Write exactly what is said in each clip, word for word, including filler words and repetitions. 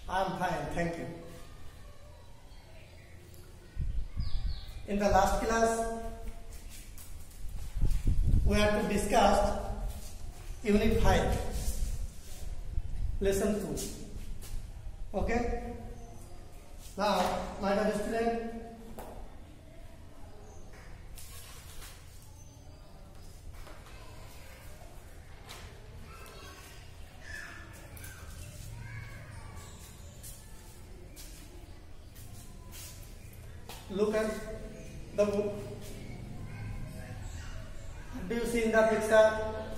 I am fine, thank you. In the last class, we have to discuss Unit five, Lesson two. Okay? Now, my dear student, look at the book. What do you see in the picture?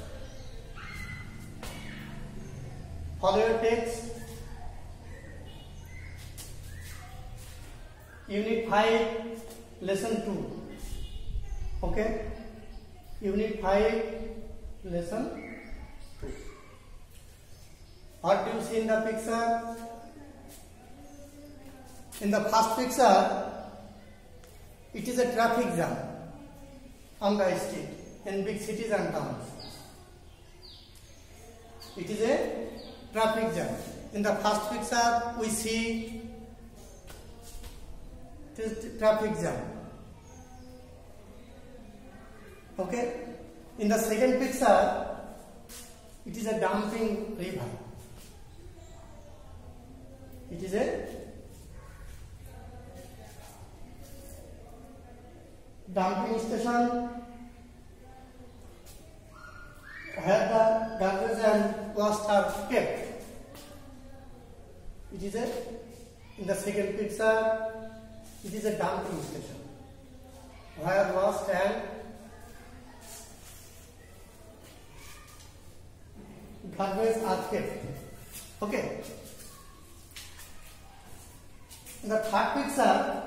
Follow your text. Unit five, Lesson two. Okay? Unit five, Lesson two. What do you see in the picture? In the first picture, it is a traffic jam on the street in big cities and towns. It is a traffic jam. In the first picture, we see it is traffic jam. Okay? In the second picture, it is a dumping river. It is a dumping station where the garbage and waste are kept. It is a, in the second picture, it is a dumping station where waste and garbage are kept. Okay. In the third picture,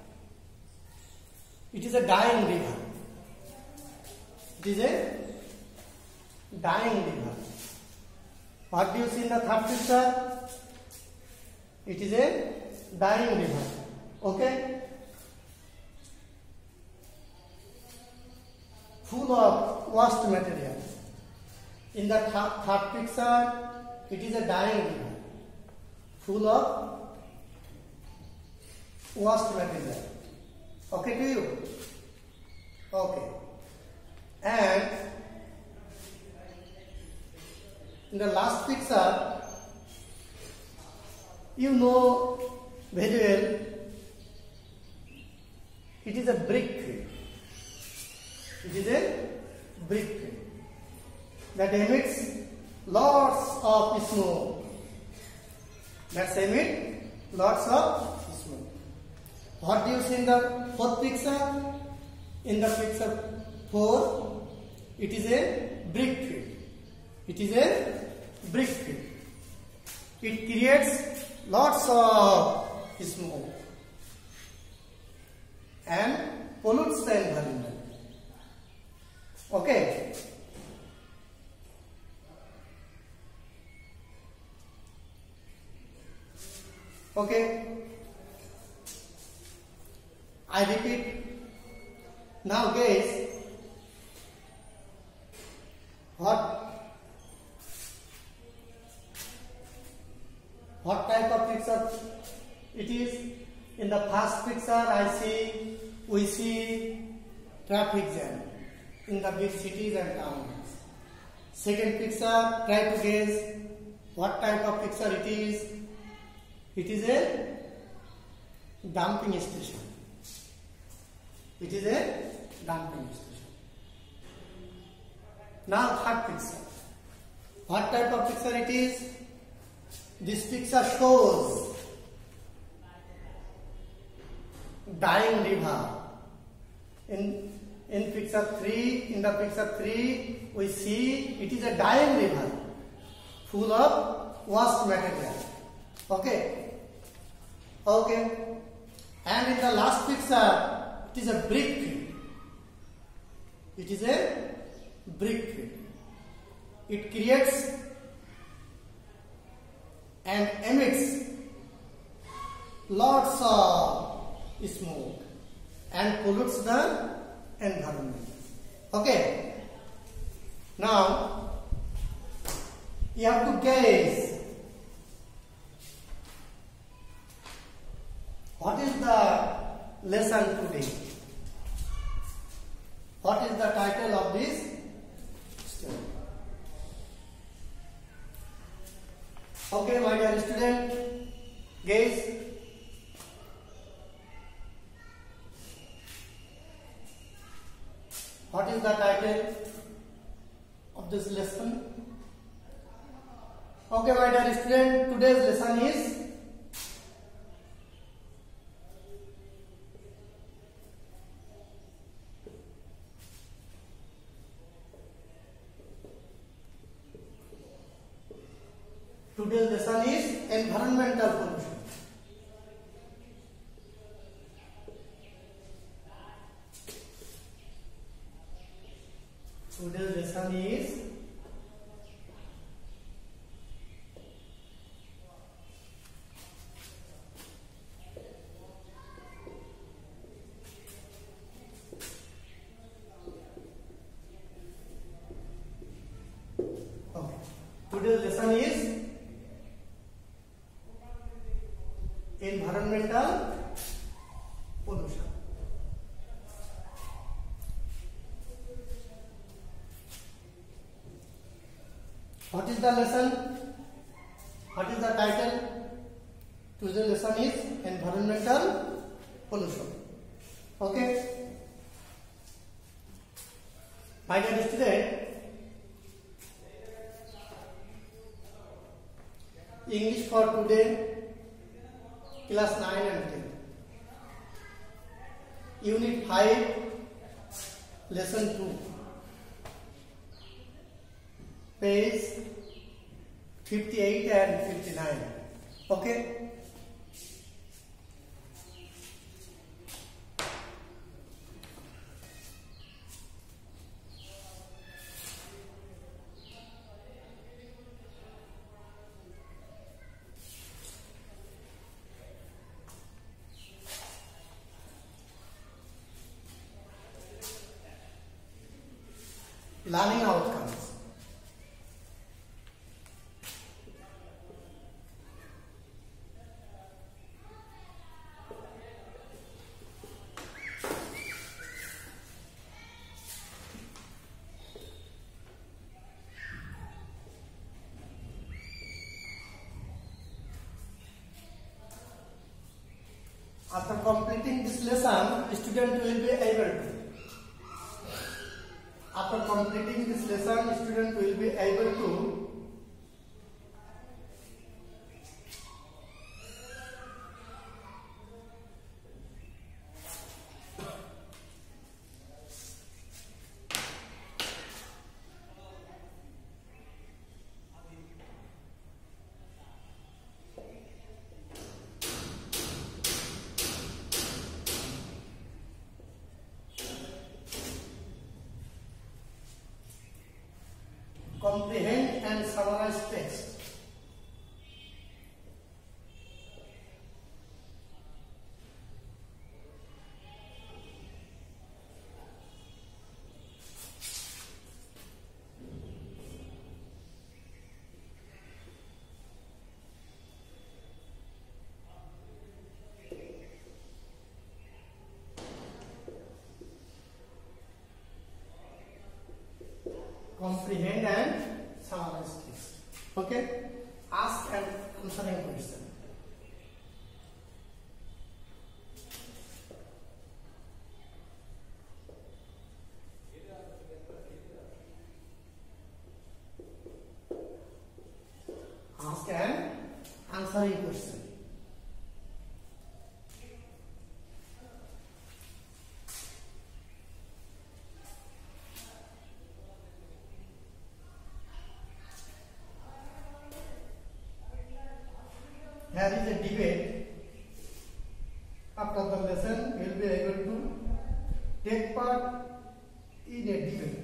it is a dying river. It is a dying river. What do you see in the third picture? It is a dying river. Okay? Full of waste material. In the th third picture, it is a dying river. Full of waste material. Okay to you? Okay. And in the last picture, you know very well, it is a brick tree. It is a brick tree that emits lots of smoke. That emits lots of smoke. What do you see in the fourth picture? In the picture four, it is a brick tree. It is a brick tree. It creates lots of smoke and pollutes the environment. Okay. Okay. I repeat. Now guys, what what type of picture it is? In the first picture, I see we see traffic jam in the big cities and towns. Second picture, try to guess what type of picture it is. It is a dumping station. It is a dumping station. Now third picture. What type of picture it is? This picture shows dying river. In in picture three, in the picture three, we see it is a dying river full of waste material. Okay. Okay. And in the last picture, it is a brick tree. It is a brick tree. It creates and emits lots of smoke and pollutes the environment. Okay. Now, you have to guess lesson today. What is the title of this story? Okay, my dear student, guys, what is the title of this lesson? Okay, my dear student, today's lesson is Today's lesson is environmental pollution. Today's lesson is okay. Today's lesson is environmental pollution. What is the lesson? What is the title? Today's lesson is environmental pollution. Okay. My dear student, English for today, class nine and ten, unit five, lesson two, page fifty-eight and fifty-nine. Okay. Learning outcomes. After completing this lesson, student will be able to After completing this lesson, student will be able to comprehend and summarize text. Comprehend and summarize text. Okay? Ask and answering question. Ask and answering question. Here is a debate. After the lesson, you will be able to take part in a debate.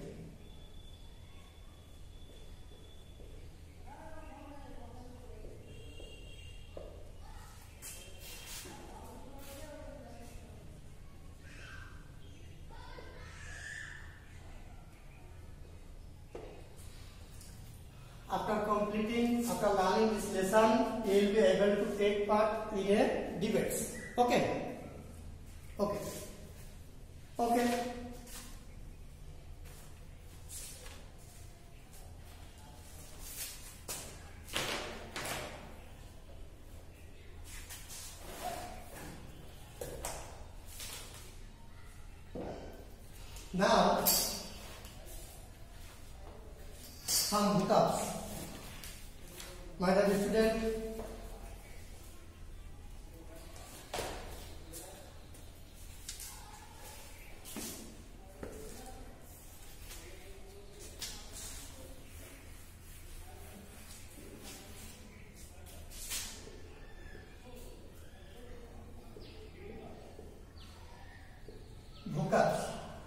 After completing, after learning this lesson, you will be able to take part in a debates. Okay. Okay. Okay. Now, some hookups. My dear student, hookups.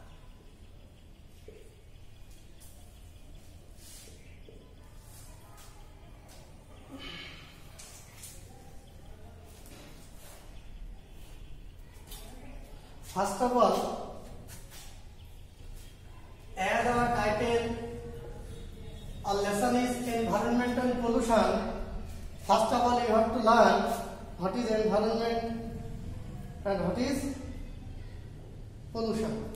First of all, as our title, our lesson is environmental pollution. First of all, you have to learn what is environment and what is pollution.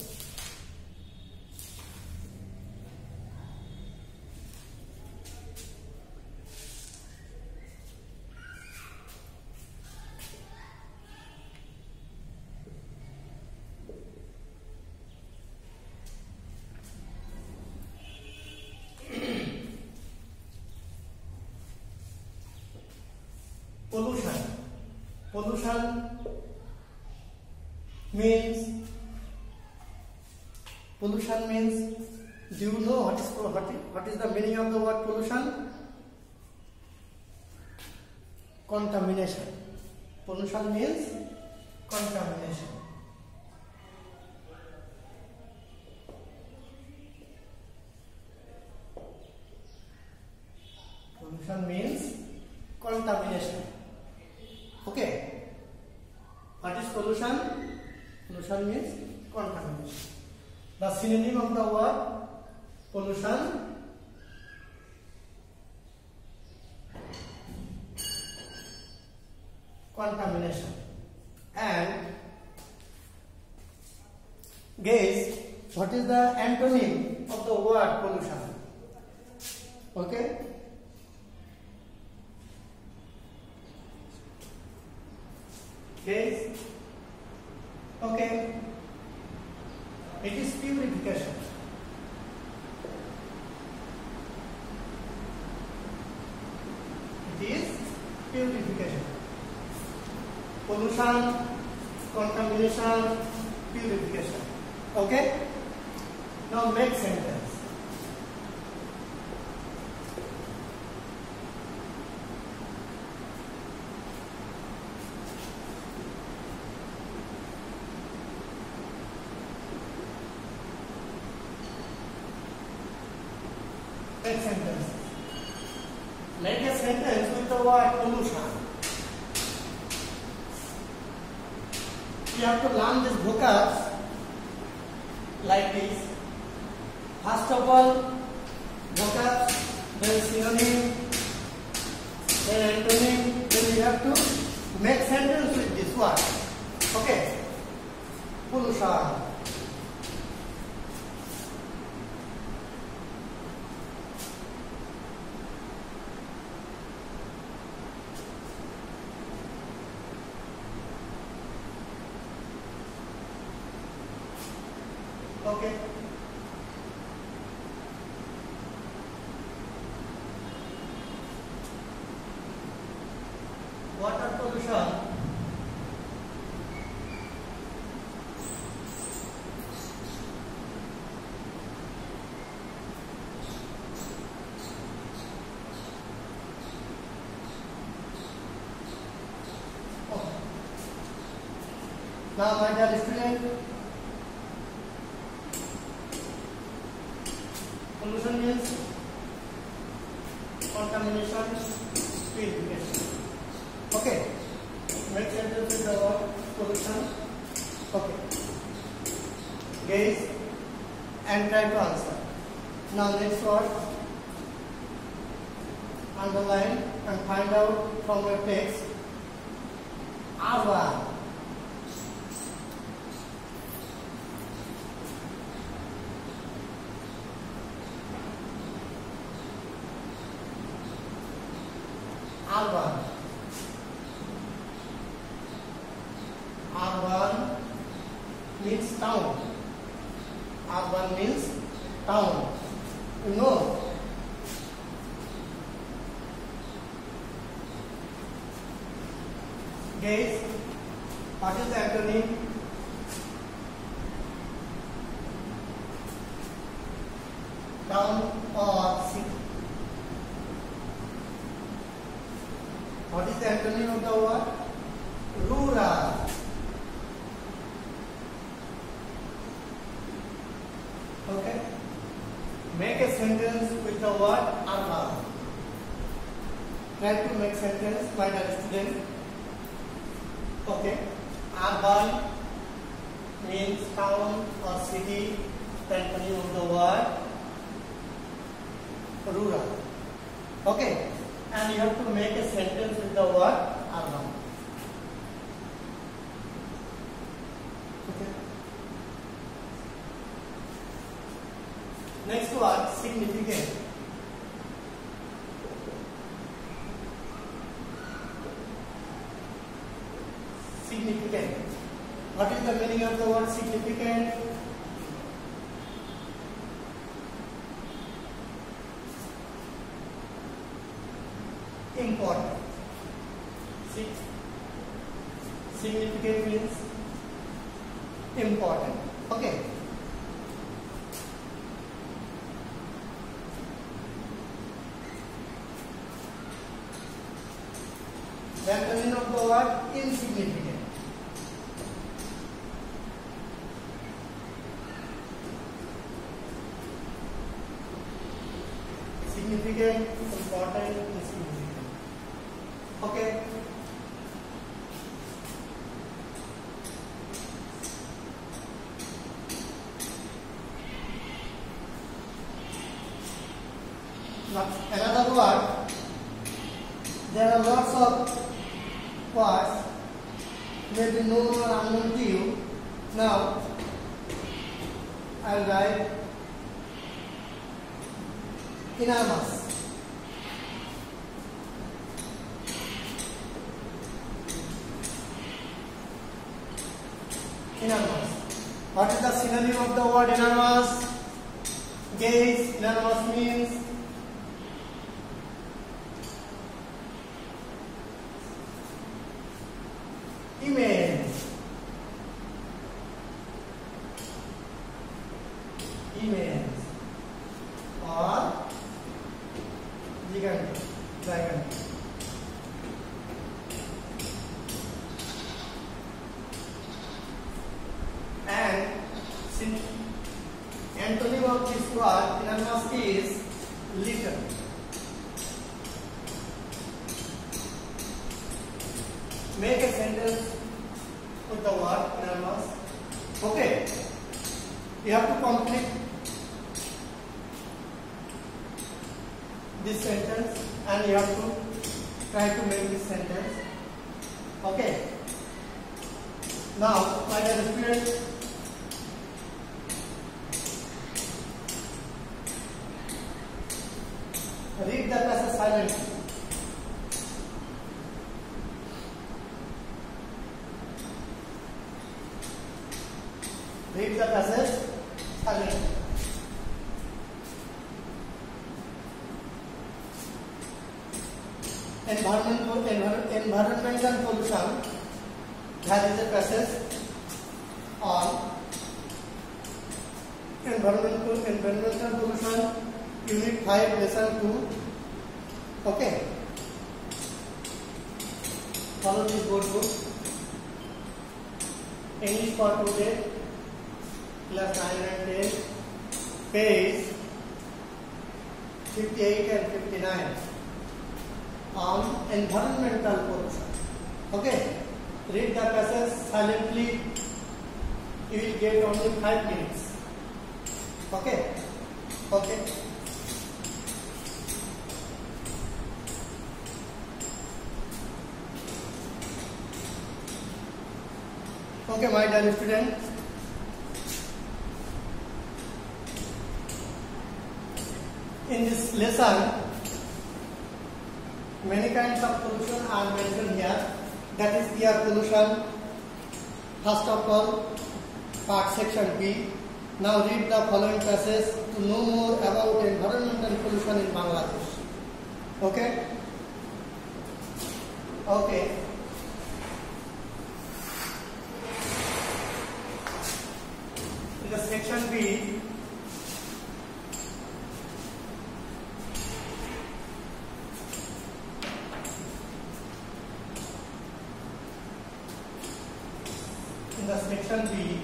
Pollution. Pollution means pollution means. Do you know what is what is, what is the meaning of the word pollution? Contamination. Pollution means contamination. Pollution means contamination. Okay. What is pollution? Pollution means contamination. The synonym of the word pollution, contamination. And guess what is the antonym of the word pollution? Okay. Guess. Okay. It is purification. It is purification. Pollution, contamination, purification. Okay? Now make sentence. Make sentence. Make a sentence with the word pollution. You have to learn these vocabs like this. First of all, vocabs, then synonym, then antonym, then you have to make sentence with this word. Okay? Pollution. Okay. Water pollution. Okay. Now, my dear student, pollution means contamination, purification. Okay. Make sentence with the word pollution. Okay. Gaze and try to answer. Now next word. Underline and find out from your text. Our. town. Urban means town. You know. Guys, what is the antonym? Town or city? What is the antonym of the word? Rural. Okay. Make a sentence with the word urban. Try to make sentence, my dear student. Okay. Urban means town or city. The antonym of the word rural. Okay. And you have to make a sentence with the word urban. Okay. Next word, significant. Significant. What is the meaning of the word significant? Important. See, significant means important. Okay. Then the meaning of the word insignificant. Significant, important, insignificant. Okay. Now another word. There are lots of words may be known or unknown to you. Now I will write enormous. Enormous. What is the synonym of the word enormous? Gaze. Enormous means immense. Immense or gigantic. Gigantic. And since antonym of this word enormous is little. Make a sentence with the word enormous. Okay. You have to complete this sentence and you have to try to make this sentence. Okay. Now, my dear students, read the passage silently. Read the passage silently. Environmental, environmental pollution. There is a passage on environmental, environmental pollution, unit five, lesson two. Okay. Follow this board book. English for today, class nine and ten, page fifty-eight and fifty-nine on environmental pollution. Okay. Read the passage silently. You will get only five minutes. Okay. Okay. Okay, my dear students. In this lesson, many kinds of pollution are mentioned here. That is air pollution. First of all, part section B. Now read the following passage to know more about environmental pollution in Bangladesh. Okay? Okay. In the section B, in the section B,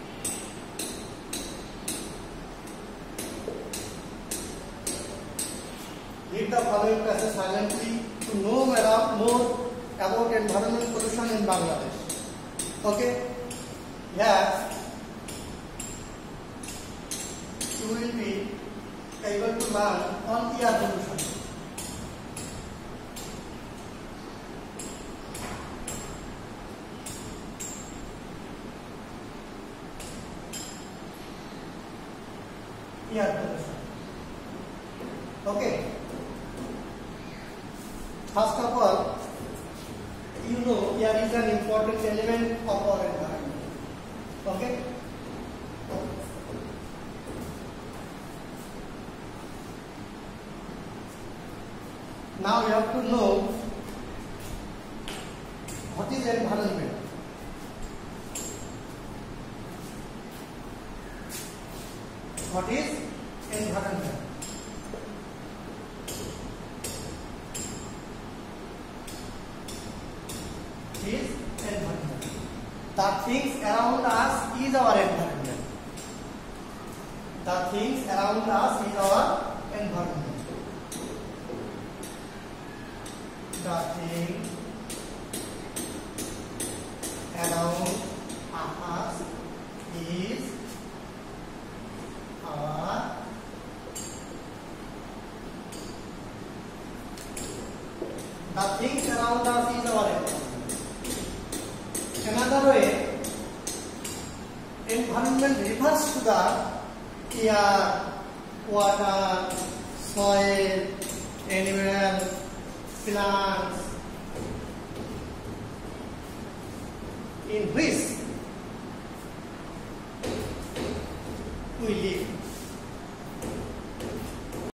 read the following passage silently to know more about environmental pollution in Bangladesh. Okay? Here, you will be able to learn on air pollution. Air pollution. Okay. First of all, you know air is an important element of our environment. Okay? Now you have to know what is environment. What is environment? Is environment. The things around us is our environment. The things around us is our environment. The things around us is our the things around us is our environment. Another way, environment refers to the air, water, soil, animal, plants, in which we live.